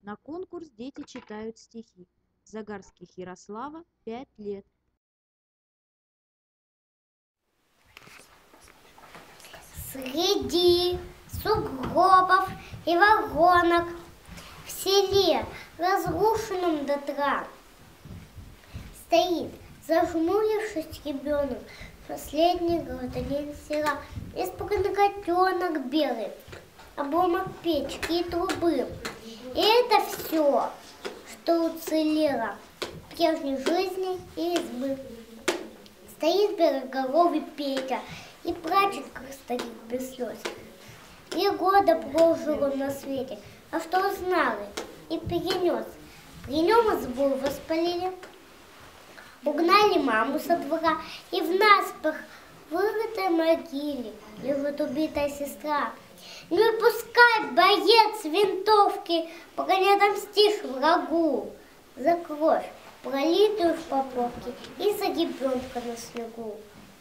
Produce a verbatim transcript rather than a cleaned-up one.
На конкурс дети читают стихи. Загарских Ярослава, пять лет. Среди сугробов и вагонок в селе, разрушенном дотла, стоит, зажмурившись, ребенок, последний гражданин села. Испуганный котенок белый, обломок печки и трубы. И это все, что уцелело в прежней жизни и избы. Стоит белоголовый Петя и плачет, как старик без слез. Три года прожил он на свете, а что знал и перенес. При нем избу воспалили, угнали маму со двора, и в наспех вырытой могиле лежит убитая сестра. Ну и пускай боец винтовки погонят отомстишь врагу за кровь, пролитую в поповке, и за ребенка на снегу.